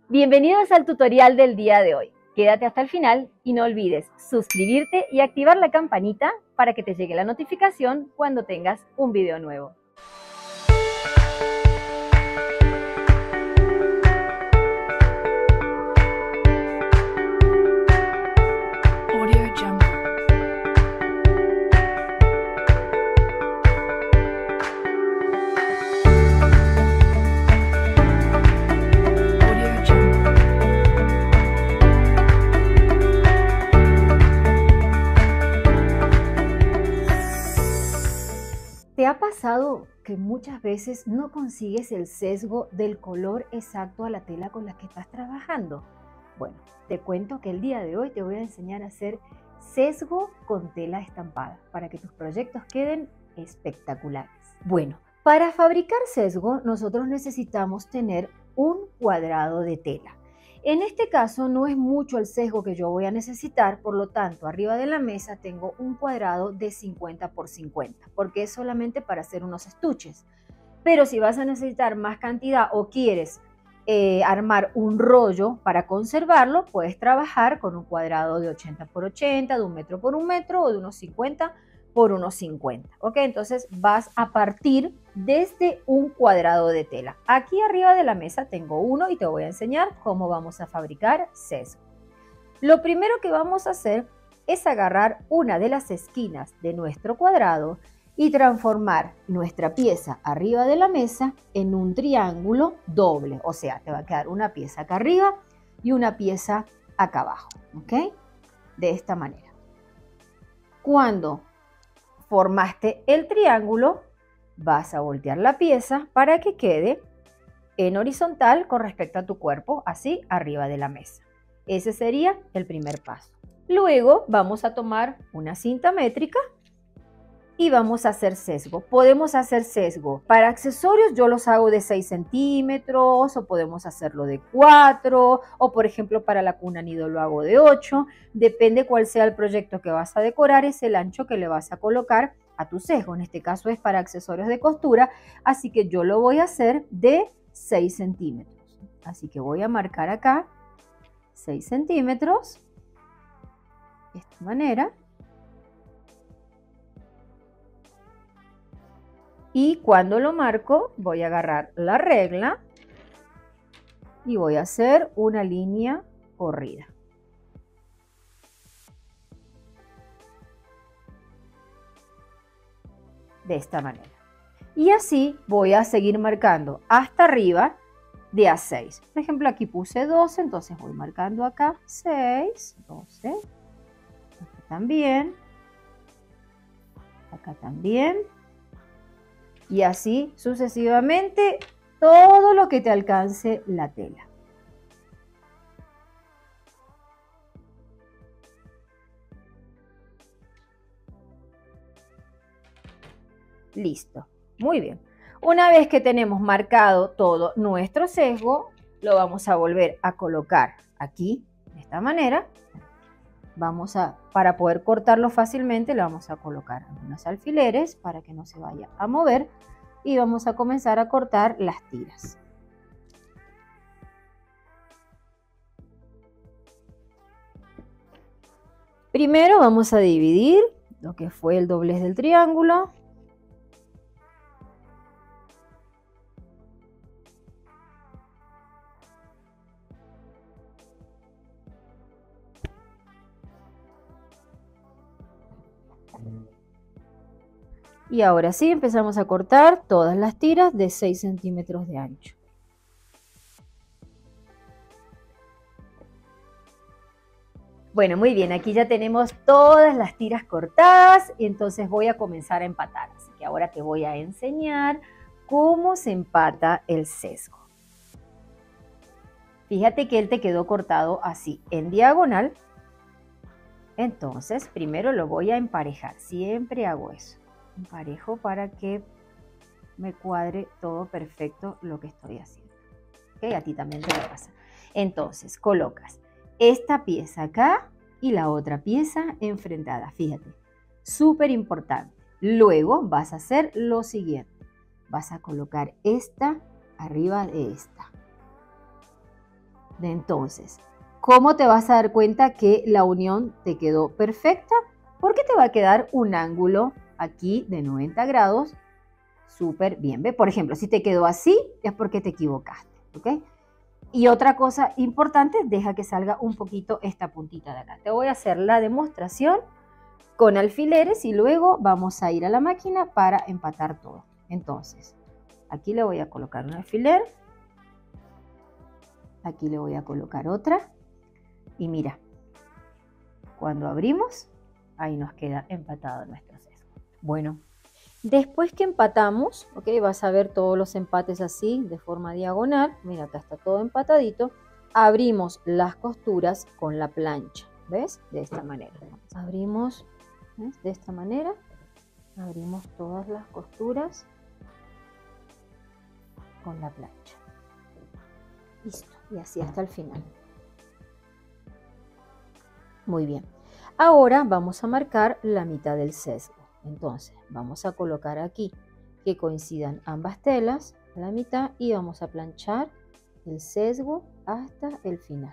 Bienvenidos al tutorial del día de hoy. Quédate hasta el final y no olvides suscribirte y activar la campanita para que te llegue la notificación cuando tengas un video nuevo. ¿Te ha pasado que muchas veces no consigues el sesgo del color exacto a la tela con la que estás trabajando? Bueno, te cuento que el día de hoy te voy a enseñar a hacer sesgo con tela estampada para que tus proyectos queden espectaculares. Bueno, para fabricar sesgo nosotros necesitamos tener un cuadrado de tela. En este caso no es mucho el sesgo que yo voy a necesitar, por lo tanto arriba de la mesa tengo un cuadrado de 50 por 50 porque es solamente para hacer unos estuches. Pero si vas a necesitar más cantidad o quieres armar un rollo para conservarlo, puedes trabajar con un cuadrado de 80 por 80, de 1 metro por 1 metro o de unos 50 por unos 50. ¿Ok? Entonces vas a partir desde un cuadrado de tela. Aquí arriba de la mesa tengo uno y te voy a enseñar cómo vamos a fabricar sesgo. Lo primero que vamos a hacer es agarrar una de las esquinas de nuestro cuadrado y transformar nuestra pieza arriba de la mesa en un triángulo doble. O sea, te va a quedar una pieza acá arriba y una pieza acá abajo. ¿Ok? De esta manera. Cuando formaste el triángulo, vas a voltear la pieza para que quede en horizontal con respecto a tu cuerpo, así arriba de la mesa. Ese sería el primer paso. Luego vamos a tomar una cinta métrica y vamos a hacer sesgo. Podemos hacer sesgo para accesorios, yo los hago de 6 centímetros o podemos hacerlo de 4 o por ejemplo para la cuna nido lo hago de 8. Depende cuál sea el proyecto que vas a decorar, es el ancho que le vas a colocar a tu sesgo. En este caso es para accesorios de costura, así que yo lo voy a hacer de 6 centímetros. Así que voy a marcar acá 6 centímetros de esta manera. Y cuando lo marco, voy a agarrar la regla y voy a hacer una línea corrida. De esta manera. Y así voy a seguir marcando hasta arriba de a 6. Por ejemplo, aquí puse 12, entonces voy marcando acá 6, 12. Acá también. Acá también. Y así sucesivamente todo lo que te alcance la tela. Listo, muy bien. Una vez que tenemos marcado todo nuestro sesgo, lo vamos a volver a colocar aquí de esta manera. Para poder cortarlo fácilmente, le vamos a colocar unos alfileres para que no se vaya a mover y vamos a comenzar a cortar las tiras. Primero vamos a dividir lo que fue el doblez del triángulo. Y ahora sí empezamos a cortar todas las tiras de 6 centímetros de ancho. Bueno, muy bien, aquí ya tenemos todas las tiras cortadas y entonces voy a comenzar a empatar. Así que ahora te voy a enseñar cómo se empata el sesgo. Fíjate que él te quedó cortado así en diagonal. Entonces primero lo voy a emparejar, siempre hago eso. Emparejo para que me cuadre todo perfecto lo que estoy haciendo. ¿Ok? A ti también te lo pasa. Entonces colocas esta pieza acá y la otra pieza enfrentada. Fíjate, súper importante. Luego vas a hacer lo siguiente. Vas a colocar esta arriba de esta. Entonces, ¿cómo te vas a dar cuenta que la unión te quedó perfecta? Porque te va a quedar un ángulo aquí de 90 grados súper bien. ¿Ve? Por ejemplo, si te quedó así, es porque te equivocaste. ¿Ok? Y otra cosa importante, deja que salga un poquito esta puntita de acá. Te voy a hacer la demostración con alfileres y luego vamos a ir a la máquina para empatar todo. Entonces, aquí le voy a colocar un alfiler. Aquí le voy a colocar otra. Y mira, cuando abrimos, ahí nos queda empatado nuestro sesgo. Bueno, después que empatamos, ¿ok? Vas a ver todos los empates así, de forma diagonal. Mira, acá está todo empatadito. Abrimos las costuras con la plancha, ¿ves? De esta manera. Abrimos, ¿ves? De esta manera. Abrimos todas las costuras con la plancha. Listo. Y así hasta el final. Muy bien. Ahora vamos a marcar la mitad del sesgo. Entonces, vamos a colocar aquí que coincidan ambas telas a la mitad y vamos a planchar el sesgo hasta el final.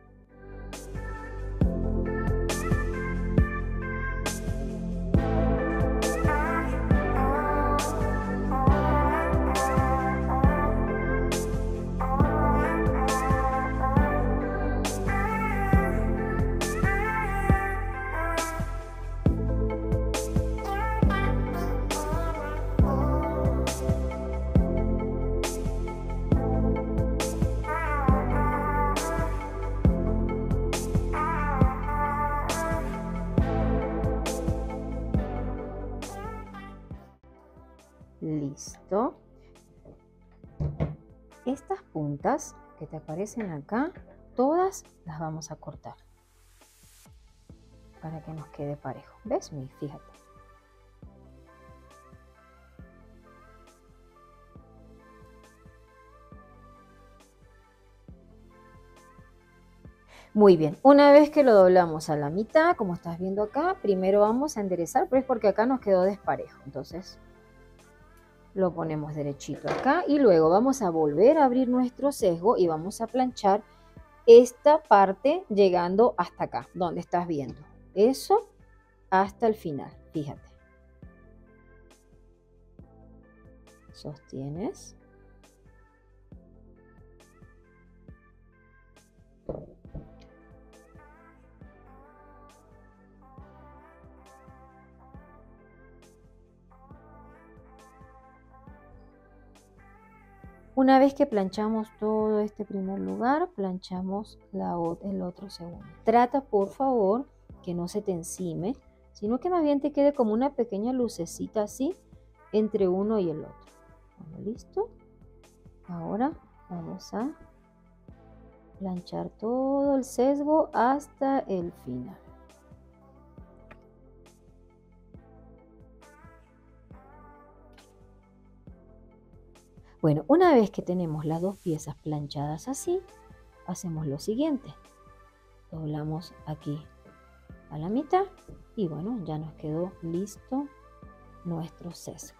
Listo. Estas puntas que te aparecen acá, todas las vamos a cortar para que nos quede parejo. ¿Ves? Fíjate. Muy bien, una vez que lo doblamos a la mitad, como estás viendo acá, primero vamos a enderezar, pero es porque acá nos quedó desparejo. Entonces lo ponemos derechito acá y luego vamos a volver a abrir nuestro sesgo y vamos a planchar esta parte llegando hasta acá, donde estás viendo. Eso hasta el final, fíjate. Sostienes. Una vez que planchamos todo este primer lugar, planchamos el otro segundo. Trata, por favor, que no se te encime, sino que más bien te quede como una pequeña lucecita así entre uno y el otro. Bueno, ¿listo? Ahora vamos a planchar todo el sesgo hasta el final. Bueno, una vez que tenemos las dos piezas planchadas así, hacemos lo siguiente. Doblamos aquí a la mitad y bueno, ya nos quedó listo nuestro sesgo.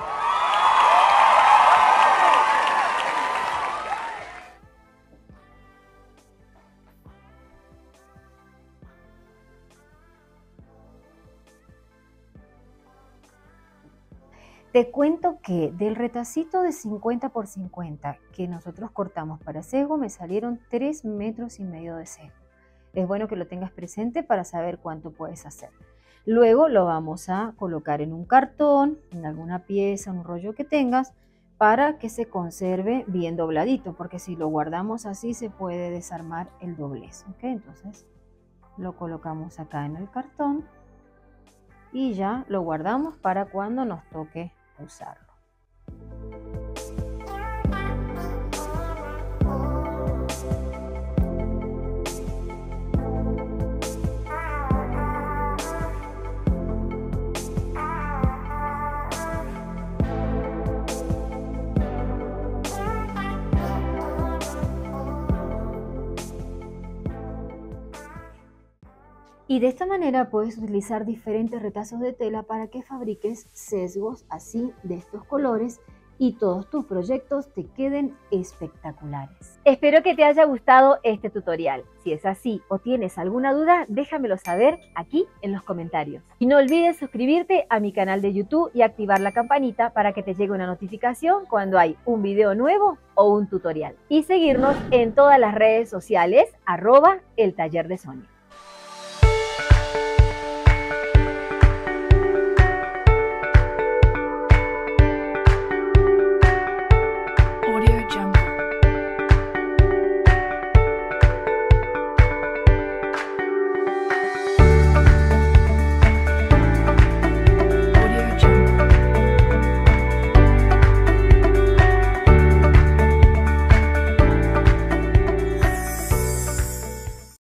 Te cuento que del retacito de 50 por 50 que nosotros cortamos para sesgo me salieron 3,5 metros de sesgo. Es bueno que lo tengas presente para saber cuánto puedes hacer. Luego lo vamos a colocar en un cartón, en alguna pieza, un rollo que tengas, para que se conserve bien dobladito, porque si lo guardamos así se puede desarmar el doblez. ¿Ok? Entonces lo colocamos acá en el cartón y ya lo guardamos para cuando nos toque usarlo. Y de esta manera puedes utilizar diferentes retazos de tela para que fabriques sesgos así de estos colores y todos tus proyectos te queden espectaculares. Espero que te haya gustado este tutorial. Si es así o tienes alguna duda, déjamelo saber aquí en los comentarios. Y no olvides suscribirte a mi canal de YouTube y activar la campanita para que te llegue una notificación cuando hay un video nuevo o un tutorial. Y seguirnos en todas las redes sociales, @eltallerdesonia.